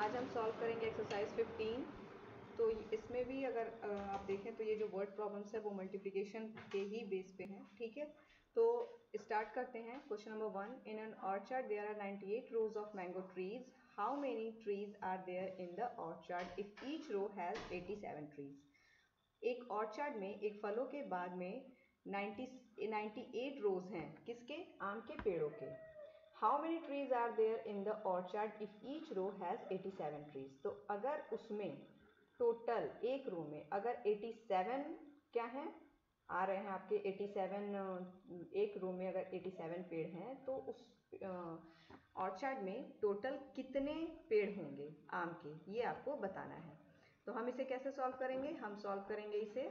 आज हम सॉल्व करेंगे एक्सरसाइज 15। तो इसमें भी अगर आप देखें तो ये जो वर्ड प्रॉब्लम्स है वो मल्टीप्लिकेशन के ही बेस पे हैं, ठीक है। तो स्टार्ट करते हैं। Question number 1, in an orchard there are 98 rows of mango trees. How many trees are there in the orchard if each row has 87 trees? एक ऑर्चर्ड में, एक फलों के बाग में 98 रोज हैं, किसके? आम के पेड़ों के। How many trees are there in the orchard if each row has 87 trees? तो अगर उसमें टोटल एक रो में अगर 87 क्या है आ रहे हैं आपके 87, एक रो में अगर 87 पेड़ हैं तो उस ऑर्चर्ड में टोटल कितने पेड़ होंगे आम के, ये आपको बताना है। तो हम इसे कैसे सॉल्व करेंगे? हम सॉल्व करेंगे इसे,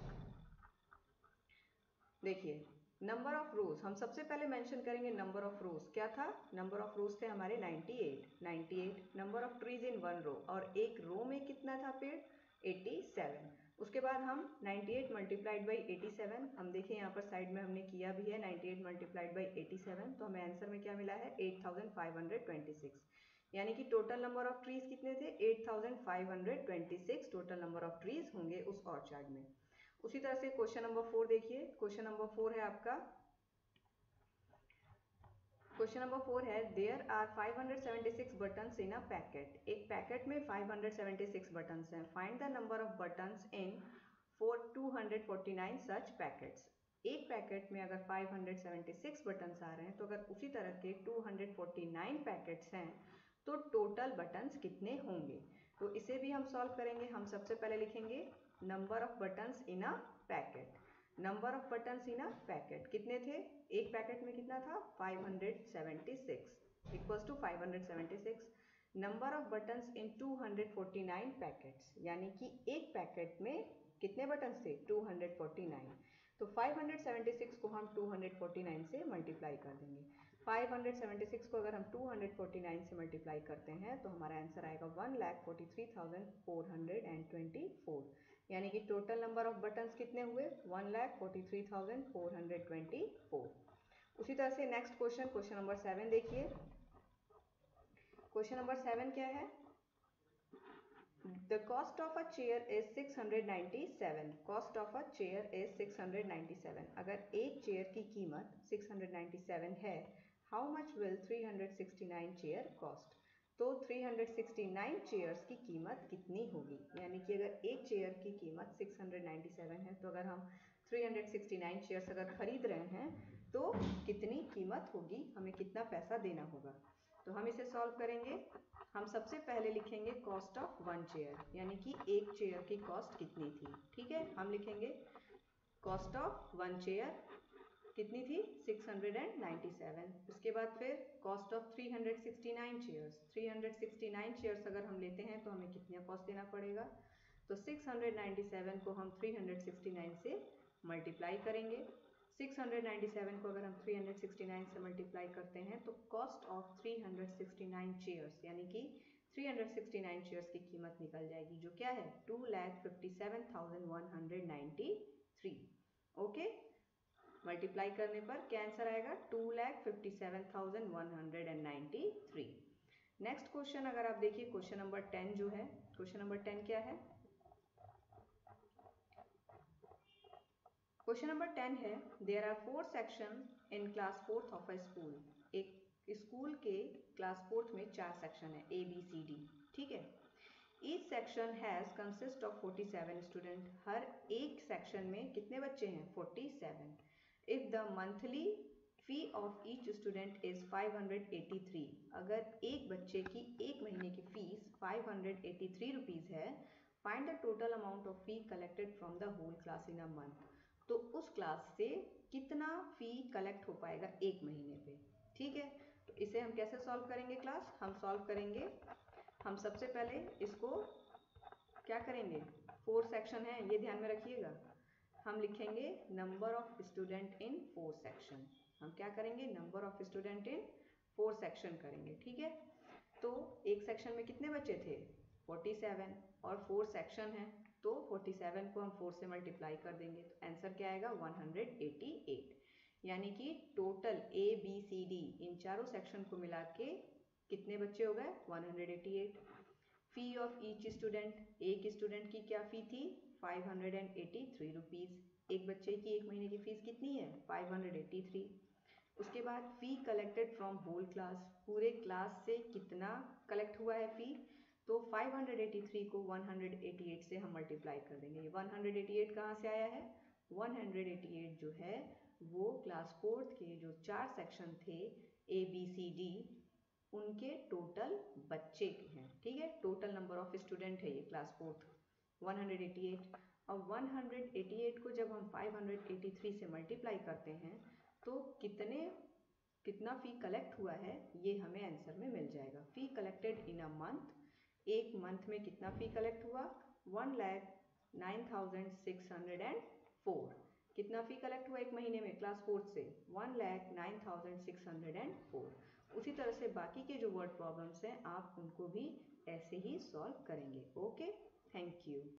देखिए नंबर ऑफ रोज हम सबसे पहले मेंशन करेंगे। नंबर ऑफ रोज क्या था? नंबर ऑफ रोज थे हमारे 98 number of trees in one row, और एक रो में कितना था पेड़? 87। उसके बाद हम 98 मल्टीप्लाइड बाई 87, हम देखें यहाँ पर साइड में हमने किया भी है 98 मल्टीप्लाइड बाई 87, तो हमें आंसर में क्या मिला है? 8526। यानी कि टोटल नंबर ऑफ ट्रीज कितने थे? 8526 टोटल नंबर ऑफ ट्रीज होंगे उस ऑर्चर्ड में। उसी तरह से क्वेश्चन नंबर 4 देखिए। क्वेश्चन नंबर 4 है आपका, क्वेश्चन नंबर 4 है there are 576 buttons in a packet. एक पैकेट में 576 बटन्स हैं। Find the number of buttons in 249 such packets. एक पैकेट में अगर 576 बटन्स आ रहे हैं तो अगर उसी तरह के 249 पैकेट्स हैं तो टोटल बटन्स कितने होंगे? तो इसे भी हम सॉल्व करेंगे। हम सबसे पहले लिखेंगे number of buttons in a packet. Number of buttons in a packet कितने थे? एक पैकेट में कितना था? 576 equals to 576 number of buttons in 249 packets, यानी कि एक पैकेट में कितने बटन्स थे? 249। तो 576 को हम 249 से मल्टीप्लाई कर देंगे। 576 को अगर हम 249 से मल्टीप्लाई करते हैं तो हमारा आंसर आएगा 1,43,424, यानी कि टोटल नंबर ऑफ बटन्स कितने हुए? 1,43,424। उसी तरह से नेक्स्ट क्वेश्चन, क्वेश्चन नंबर 7 देखिए। क्वेश्चन नंबर 7 क्या है? The cost of a chair is 697. Cost of a chair is 697. अगर एक चेयर की कीमत 697 है, how much will 369 chair cost? तो 369 चेयर्स की कीमत कितनी होगी? यानी कि अगर एक चेयर की कीमत 697 है तो अगर हम 369 चेयर्स अगर खरीद रहे हैं तो कितनी कीमत होगी, हमें कितना पैसा देना होगा? तो हम इसे सॉल्व करेंगे। हम सबसे पहले लिखेंगे कॉस्ट ऑफ वन चेयर, यानी कि एक चेयर की कॉस्ट कितनी थी, ठीक है। हम लिखेंगे कॉस्ट ऑफ वन चेयर कितनी थी? 697। उसके बाद फिर कॉस्ट ऑफ 369 चेयर्स। 369 चेयर्स अगर हम लेते हैं तो हमें कितना कॉस्ट देना पड़ेगा? तो 697 को हम 369 से मल्टीप्लाई करेंगे। 697 को अगर हम 369 से मल्टीप्लाई करते हैं तो कॉस्ट ऑफ 369 चेयर्स, यानी कि 369 चेयर्स की कीमत निकल जाएगी, जो क्या है? 2,57,193। ओके, मल्टीप्लाई करने पर क्या आंसर आएगा? 2,57,193। नेक्स्ट क्वेश्चन अगर आप देखिए, क्वेश्चन नंबर 10 जो है, क्वेश्चन नंबर 10 क्या है? क्वेश्चन नंबर 10 है there are 4 section in class 4th of a school. एक स्कूल के क्लास 4th में 4 सेक्शन है, ABCD, ठीक है। Each section has consist of 47 student. हर एक सेक्शन में कितने बच्चे हैं? 47। If the monthly fee of each student is 583, अगर एक बच्चे की एक महीने की फीस 583 रुपीज है, find the total amount of fee collected from the whole class in a month. तो उस क्लास से कितना फी कलेक्ट हो पाएगा एक महीने पे, ठीक है। तो इसे हम कैसे सॉल्व करेंगे क्लास? हम सॉल्व करेंगे, हम सबसे पहले इसको क्या करेंगे? 4 सेक्शन है, ये ध्यान में रखिएगा। हम लिखेंगे number of student in 4 section. हम क्या करेंगे? Number of student in 4 section करेंगे, ठीक है। तो एक सेक्शन में कितने बच्चे थे? 47, और 4 सेक्शन है तो 47 को हम 4 से मल्टीप्लाई कर देंगे तो आंसर क्या आएगा? 188। यानी कि टोटल ABCD इन चारों सेक्शन को मिला के कितने बच्चे हो गए? 188। फी ऑफ ईच स्टूडेंट, एक स्टूडेंट की क्या फ़ी थी 583 रुपीज़। एक बच्चे की एक महीने की फ़ीस कितनी है 583। उसके बाद fee collected from whole class, पूरे क्लास से कितना कलेक्ट हुआ है फ़ी, तो 583 को 188 से हम मल्टीप्लाई कर देंगे। 188 कहाँ से आया है, 188 जो है वो क्लास फोर्थ के जो 4 सेक्शन थे ABCD उनके टोटल बच्चे के हैं। ठीक है, टोटल नंबर ऑफ स्टूडेंट है ये क्लास फोर्थ 188। अब 188 को जब हम 583 से मल्टीप्लाई करते हैं तो कितना फ़ी कलेक्ट हुआ है ये हमें आंसर में मिल जाएगा। Fee collected in a month, एक मंथ में कितना फ़ी कलेक्ट हुआ 1,09,604। कितना फ़ी कलेक्ट हुआ एक महीने में क्लास फोर्थ से 1,09,604। उसी तरह से बाकी के जो वर्ड प्रॉब्लम्स हैं आप उनको भी ऐसे ही सॉल्व करेंगे। Okay, thank you.